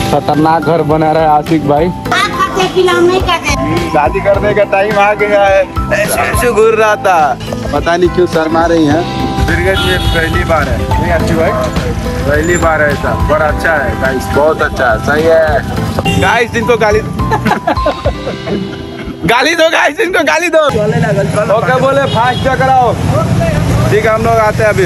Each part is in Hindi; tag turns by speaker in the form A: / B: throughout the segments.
A: खतरनाक घर बना रहा है आशिक भाई। शादी करने का टाइम आ गया है। ऐसे घूर रहा था, पता नहीं क्यों शर्मा रही है। ये पहली बार है नहीं आशिक भाई, पहली बार है ऐसा। बड़ा अच्छा है गाइस, बहुत अच्छा है, सही है गाइस। इनको गाली गाली दो गाइस, इनको गाली दो। ओके बोले फास्ट कराओ। ठीक है, हम लोग आते हैं अभी।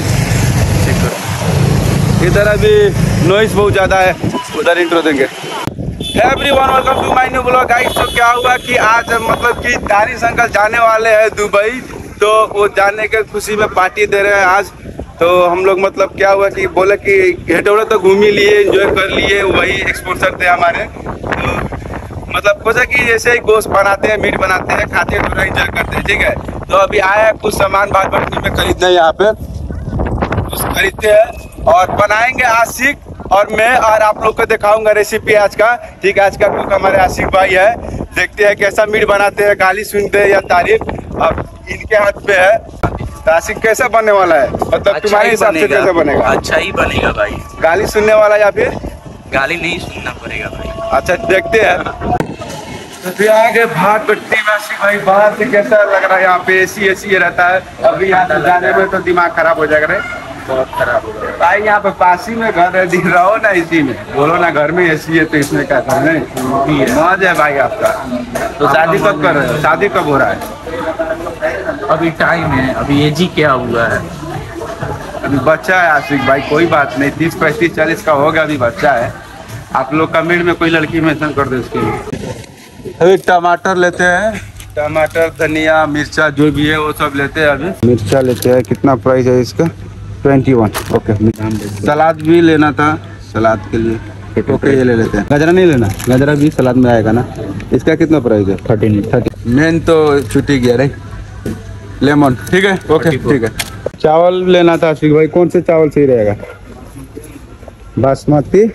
A: इधर अभी नॉइस बहुत ज्यादा है, उधर इंट्रो देंगे। Everyone welcome to my new blog guys. तो क्या हुआ कि आज मतलब कि दानिश अंकल जाने वाले हैं दुबई, तो वो जाने के खुशी में पार्टी दे रहे हैं आज। तो हम लोग मतलब क्या हुआ कि बोले कि हेटोड़ा तो घूम ही लिए, एंजॉय कर लिए, वही स्पॉन्सर थे हमारे। तो मतलब सोचा कि जैसे ही गोश्त बनाते हैं, मीट बनाते हैं, खाते हैं, थोड़ा एंजॉय करते हैं। ठीक है, तो अभी आया है कुछ सामान भाट भट्टी में खरीदने, यहाँ पे कुछ खरीदते हैं और बनाएंगे आशिक और मैं, और आप लोग को दिखाऊंगा रेसिपी आज का। ठीक है, आज का कुक हमारे आशिक भाई है। देखते हैं कैसा मीट बनाते हैं, गाली सुनते हैं या तारीफ, अब इनके हाथ पे है। तो आशिक कैसा बनने वाला है, मतलब अच्छा तुम्हारे हिसाब से कैसा बनेगा?
B: अच्छा ही बनेगा भाई।
A: गाली सुनने वाला या फिर
B: गाली नहीं सुनना पड़ेगा भाई?
A: अच्छा देखते हैं। तो आगे भाट भट्टी में आशिक भाई, बाहर से कैसा लग रहा है? यहाँ पे एसी रहता है। अभी यहाँ से जाने में तो दिमाग खराब हो जाएगा, बहुत खराब हो गया भाई। यहाँ पे पास ही में घर है, दिख रहा हो ना, इसी में बोलो ना, घर में एसी है तो इसमें क्या करना है। मौज है भाई आपका। तो शादी कब कर रहे हो? शादी कब हो रहा है?
B: अभी टाइम है, अभी एज ही क्या हुआ है,
A: अभी बच्चा है आशिक भाई। कोई बात नहीं, 30 35 40 का होगा, अभी बच्चा है। आप लोग कमेंट में कोई लड़की मेंशन कर दो उसके लिए। अभी टमाटर लेते हैं, टमाटर, धनिया, मिर्चा जो भी है वो सब लेते हैं। अभी मिर्चा लेते हैं, कितना प्राइस है इसका? 21। ओके। सलाद भी लेना था, सलाद के लिए ओके ये ले लेते हैं। गजरा नहीं लेना, गजरा भी सलाद में आएगा ना। इसका कितना प्राइस है? 30। मेन तो छुट्टी गया रे, लेमन। ठीक है, ओके ठीक है। चावल लेना था आशिक भाई, कौन से चावल सही रहेगा? बासमती?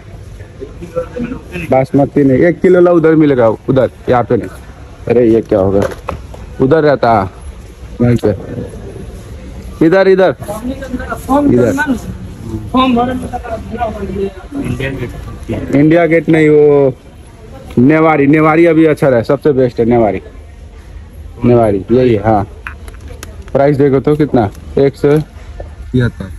A: बासमती नहीं, 1 किलो ला, उधर मिलेगा, उधर, यहाँ पे नहीं। अरे ये क्या होगा, उधर रहता वहीं पे, इधर इधर इधर। इंडिया गेट नहीं, वो नेवारी, नेवारी अभी अच्छा रहा, सबसे बेस्ट है नेवारी, नेवारी यही है। हाँ, प्राइस देखो तो कितना, 173,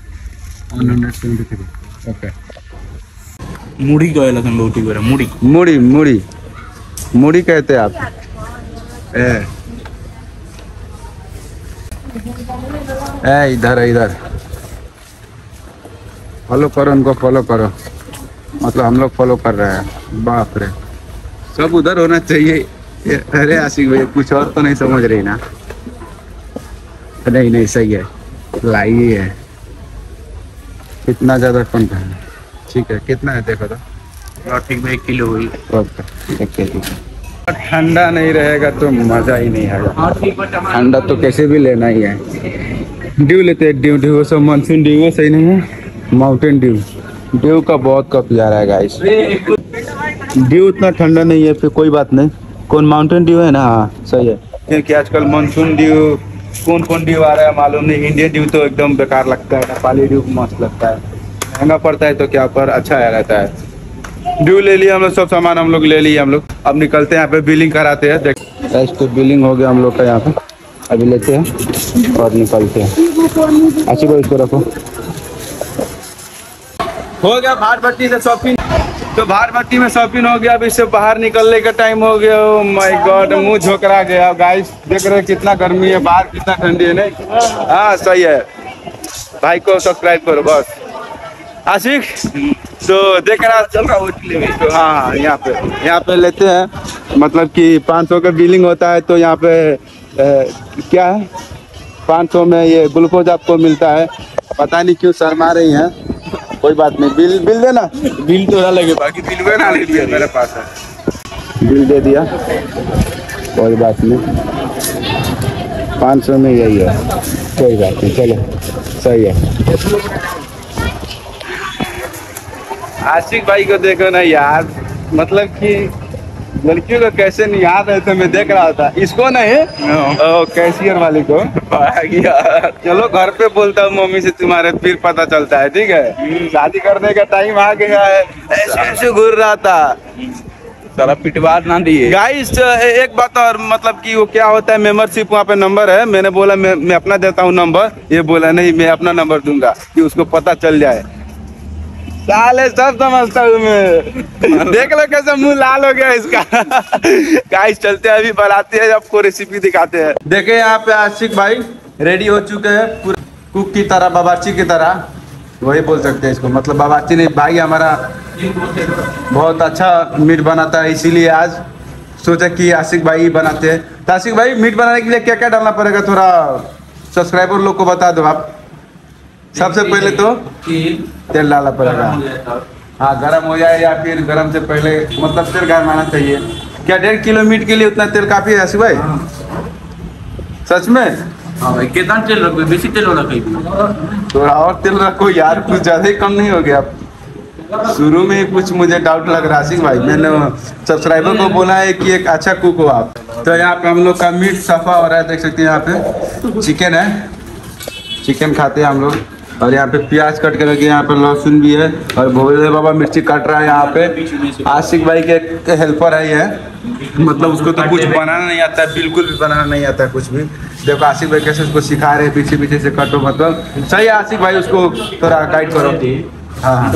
A: 173। ओके।
B: मुड़ी का लगन रोटी वगैरह, मुड़ी
A: मुड़ी मुड़ी मुड़ी कहते हैं आप। इधर है, इधर फॉलो करो, उनको फॉलो करो, मतलब हम लोग फॉलो कर रहे हैं। बाप रे, सब उधर होना चाहिए। अरे आशिक भाई कुछ और तो नहीं समझ रही ना? नहीं सही है, लाई है। कितना ज्यादा कम है? ठीक है, कितना है देखो तो।
B: ठीक में 1 किलो हुई।
A: Okay, 1 KG. ठंडा नहीं रहेगा तो मजा ही नहीं आएगा। ठंडा तो कैसे भी लेना ही है। ड्यू लेते हैं, ड्यू सब मानसून ड्यू वो सही नहीं है, माउंटेन ड्यू का बहुत कप जा रहा है गाइस। ड्यू उतना ठंडा नहीं है, फिर कोई बात नहीं। कौन माउंटेन ड्यू है ना? हाँ सही है, क्योंकि आजकल मानसून ड्यू कौन ड्यू आ रहा है मालूम नहीं। इंडियन ड्यू तो एकदम बेकार लगता है, नेपाली ड्यू मस्त लगता है, महंगा पड़ता है तो क्या, पर अच्छा रहता है। ड्यू ले लिया हम लोग, सब सामान हम लोग ले लिए हम लोग। अब निकलते हैं, यहाँ पे बिलिंग कराते हैं। देख तो बिलिंग हो गया हम लोग का यहाँ पे, अभी लेते हैं और निकलते हैं। अच्छी बात, इसको रखो। हो गया भाट भट्टी से शॉपिंग, तो भाट भट्टी में शॉपिंग हो गया। अब इससे बाहर निकलने का टाइम हो गया। ओह माय गॉड, मुंह झोंकरा गया गाइस। देख रहे कितना गर्मी है बाहर, कितना ठंडी है नहीं? हाँ सही है। भाई को सब्सक्राइब करो बस आशिक। तो देख रहा चल रहा है तो हाँ, यहाँ पे लेते हैं, मतलब कि 500 का बिलिंग होता है। तो यहाँ पे क्या है, 500 में ये ग्लूकोज आपको मिलता है। पता नहीं क्यों शर्मा रही हैं, कोई बात नहीं। बिल देना, बिल तो ना लगे, बाकी बिल में ना ले लिया, मेरे पास है, बिल दे दिया, कोई बात नहीं। 500 में यही है, कोई बात नहीं, चलो सही है। आशिक भाई को देखो ना यार, मतलब कि लड़कियों को कैसे नहीं याद है तो मैं देख रहा था, इसको नहीं कैशियर वाले को। चलो घर पे बोलता हूँ मम्मी से तुम्हारे, फिर पता चलता है। ठीक है, शादी करने का टाइम आ गया है, ऐसे ऐसे घूर रहा था,
B: सारा पिटवार ना दिए।
A: गाइस एक बात और, मतलब कि वो क्या होता है, मेंबरशिप वहाँ पे नंबर है, मैंने बोला मैं अपना देता हूँ नंबर, ये बोला नहीं मैं अपना नंबर दूंगा कि उसको पता चल जाए। साले सब समझता हूँ मैं। देख लो कैसे मुंह लाल हो गया इसका। गाइस चलते हैं, अभी बनाते हैं, आपको रेसिपी दिखाते हैं। देखे यहाँ पे आशिक भाई रेडी हो चुके हैं, पूरा कुक की तरह, बावर्ची की तरह, वही बोल सकते हैं इसको, मतलब बावर्ची नहीं, भाई हमारा बहुत अच्छा मीट बनाता है, इसीलिए आज सोचा कि आशिक भाई ही बनाते हैं। तो आशिक भाई मीट बनाने के लिए क्या क्या डालना पड़ेगा, थोड़ा सब्सक्राइबर लोग को बता दो आप। सबसे पहले तो तेल डालना पड़ेगा, हाँ गर्म हो जाए या फिर गर्म से पहले, मतलब तेल गर्म आना चाहिए। क्या 1.5 किलो मीट के लिए उतना तेल काफी है आशिक भाई? सच में?
B: हाँ भाई, कितना तेल रखो, बेसी तेल वाला कहीं
A: थोड़ा और तेल रखो यार, कुछ ज्यादा ही कम नहीं हो गया? शुरू में ही कुछ मुझे डाउट लग रहा है भाई, मैंने सब्सक्राइबर को बोला है कि एक अच्छा कुक हो आप। तो यहाँ पे हम लोग का मीट सफा हो रहा है, देख सकते हैं। यहाँ पे चिकन है, चिकन खाते हैं हम लोग। और यहाँ पे प्याज कट के लगे, यहाँ पे लहसुन भी है, और भोले बाबा मिर्ची काट रहा है। यहाँ पे आशिक भाई के हेल्पर है ये, मतलब उसको तो कुछ बनाना नहीं आता है, बिल्कुल भी बनाना नहीं आता है कुछ भी। देखो आशिक भाई कैसे उसको सिखा रहे हैं, पीछे पीछे से काटो, मतलब सही है आशिक भाई, उसको थोड़ा गाइड करो। हाँ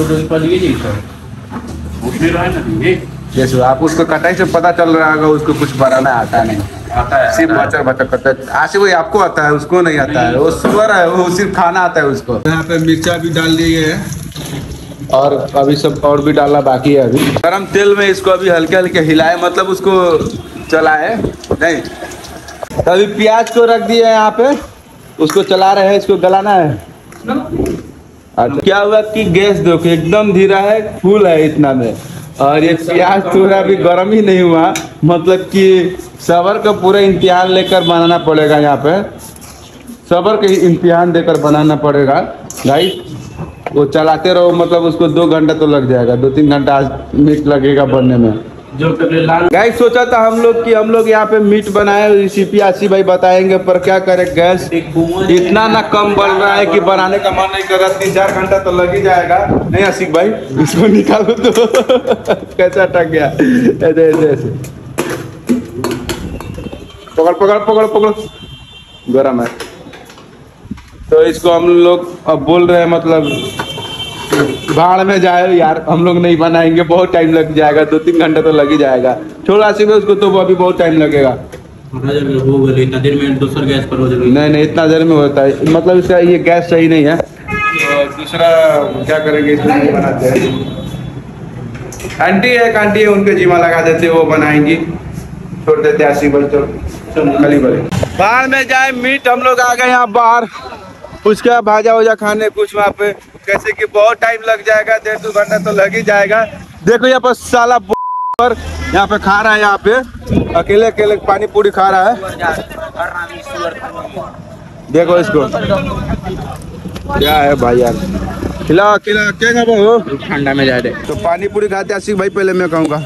A: जैसे आप उसको कटाई से पता चल रहा होगा, उसको कुछ बनाना आता नहीं, आता है सिर्फ बचर बचर करता है। आशिक भाई आपको आता है, उसको नहीं आता है, वो सुअर है, वो सिर्फ खाना आता है उसको। यहाँ पे मिर्चा भी डाल दिए है, और अभी सब और भी डालना बाकी है। अभी गरम तेल में इसको अभी हल्के हल्के हिलाए, मतलब उसको चलाए नहीं। तो अभी प्याज को रख दिए यहाँ पे, उसको चला रहे हैं, इसको गलाना है। अच्छा क्या हुआ कि गैस देखो एकदम धीरा है, फुल है इतना में, और ये प्याज थोड़ा भी गर्म ही नहीं हुआ, मतलब कि सबर का पूरा इम्तिहान लेकर बनाना पड़ेगा। यहाँ पे सबर का इम्तिहान देकर बनाना पड़ेगा गाइस। वो चलाते रहो, मतलब उसको 2 घंटा तो लग जाएगा, 2-3 घंटा मीट लगेगा बनने में। गाइस सोचा था हम लोग यहाँ पे मीट बनाए, रेसिपी आशिक भाई बताएंगे, पर क्या करें गैस इतना ना कम बन रहा है कि बनाने का मन नहीं कर रहा। 3-4 घंटा तो लग ही जाएगा। नहीं आशिक भाई इसको निकालो तो कैसा अटक गया, ऐसे ऐसे ऐसे पकड़ पकड़ पकड़ पकड़, गरम है। तो इसको हम लोग अब बोल रहे हैं, मतलब भाड़ में जाए यार, हम लोग नहीं बनाएंगे, बहुत टाइम लग जाएगा, 2-3 घंटा तो लग ही जाएगा। थोड़ा सी में उसको तो अभी बहुत टाइम लगेगा।
B: इतना देर में दूसरा गैस पर हो जाएगा।
A: नहीं इतना देर में होता है, मतलब इसका ये गैस सही नहीं है, तो दूसरा क्या करेंगे, इसमें नहीं बनाते हैं। आंटी है उनके जिम्मा लगा देते, वो बनाएंगी, छोड़ देते आशिक भाई। तो खली बड़े बाहर में जाए मीट, हम लोग आ गए यहाँ बाहर, उसका भाजा वजा खाने कुछ वहाँ पे, कैसे कि बहुत टाइम लग जाएगा, 1.5-2 घंटा तो लग ही जाएगा। देखो यहाँ पर साला पर यहाँ पे खा रहा है, यहाँ पे अकेले अकेले पानी पूरी खा रहा है। देखो इसको क्या है भाई यार, खिला खिला क्या खा हो,
B: ठंडा में जा रहे
A: तो पानी पूरी खाते आशिक भाई। पहले मैं कहूँगा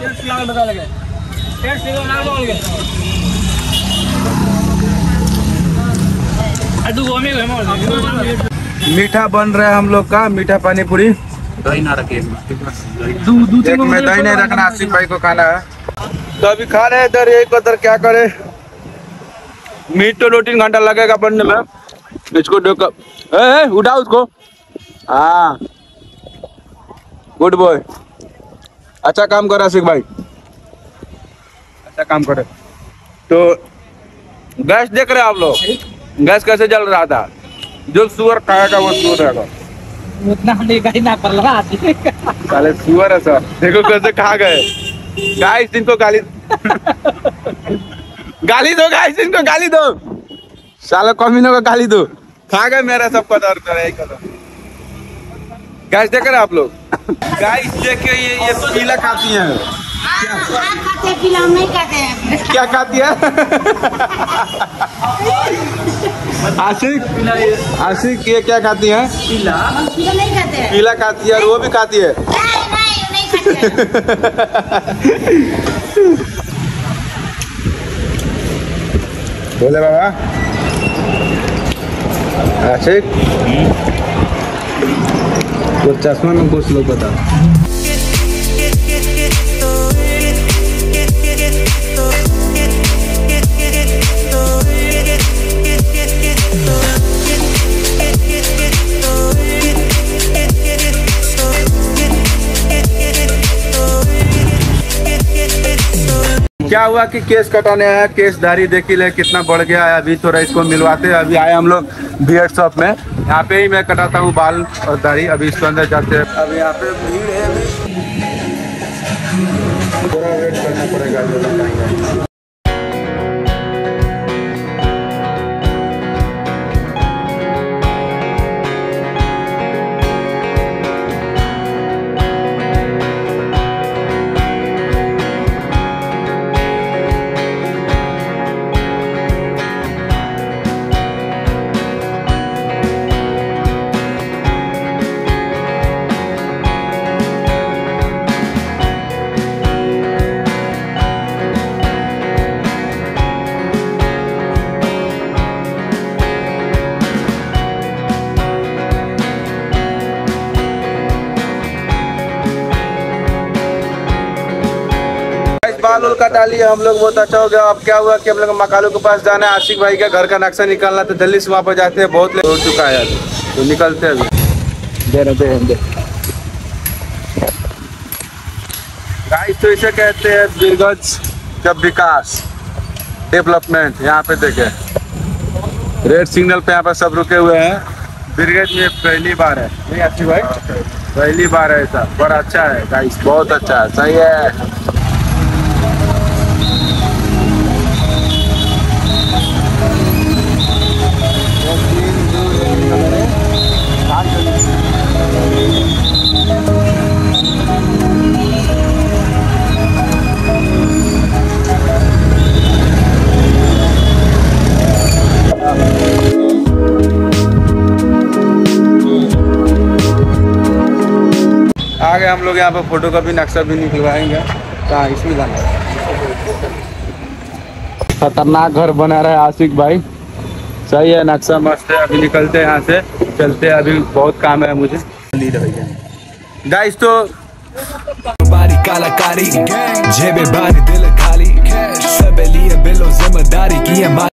A: मीठा बन रहा है हम लोग का, मीठा पानी पूरी।
B: दही ना रखे,
A: एक में दही नहीं रखना, आशिक भाई को खाना है। तो अभी खा रहे हैं इधर, एक उधर क्या करे, मीट तो 2-3 घंटा लगेगा बनने में। इसको उठाओ उसको, हाँ गुड बॉय, अच्छा काम कर आशिक भाई, अच्छा काम करे। तो गैस देख रहे हैं आप लोग, गैस कैसे जल रहा था, जो सुअर खाएगा वो सुअर रहेगा,
C: उतना ना कर रहा
A: साले सुअर है सर। देखो कैसे खा गए गाइस, इनको गाली गाली दो गाइस, इनको गाली दो, साले कमीनों को गाली दो, खा गए मेरा सब कदर कदर। गाइस देख रहे हैं आप लोग, गाइस देखिए ये पीला खाती है,
D: खाते पीला हम नहीं खाते हैं।
A: क्या खाती है आशिक ये क्या खाती है,
D: हम पीला नहीं खाते हैं।
A: पीला खाती है, और वो भी खाती है,
D: नहीं नहीं खाते
A: बोले बाबा आशिक तो चश्मा में कुछ लोग बता क्या हुआ कि केस कटाने आया, केस दाढ़ी देखी ले कितना बढ़ गया है। अभी थोड़ा इसको मिलवाते हैं। अभी आए हम लोग बियर्ड शॉप में। यहाँ पे ही मैं कटाता हूँ बाल और दाढ़ी। अभी इसको अंदर जाते हैं। अभी यहाँ पे भीड़ है, अभी थोड़ा वेट करना पड़ेगा जो लोग आएंगे। बाल उल कटा लिए हम लोग, बहुत अच्छा हो गया। अब क्या हुआ कि हम लोग मकालू के पास जाना है। आशिक भाई के घर का नक्शा निकालना, तो जल्दी से वहाँ पर जाते हैं। बहुत लेट हो चुका है तो निकलते हैं अभी। गाइस तो इसे कहते हैं बिरगंज का विकास, डेवलपमेंट। यहाँ पे देखे रेड सिग्नल पे यहाँ पर सब रुके हुए हैं। बिरगंज में पहली बार है नहीं आशिक भाई? पहली बार है ऐसा। बड़ा अच्छा है गाइस, बहुत अच्छा है, सही है। आगे हम लोग यहाँ पर फोटो का भी नक्शा भी निकलवाएंगे। कहाँ इसमें जाना है? खतरनाक घर बना रहा है आशिक भाई, सही है, नक्शा मस्त है। अभी निकलते हैं यहाँ से, चलते हैं। अभी बहुत काम है मुझे। गाइस तो
E: कलाकारी जेबे बारी दिल खाली सब लिए बिलो जिम्मेदारी की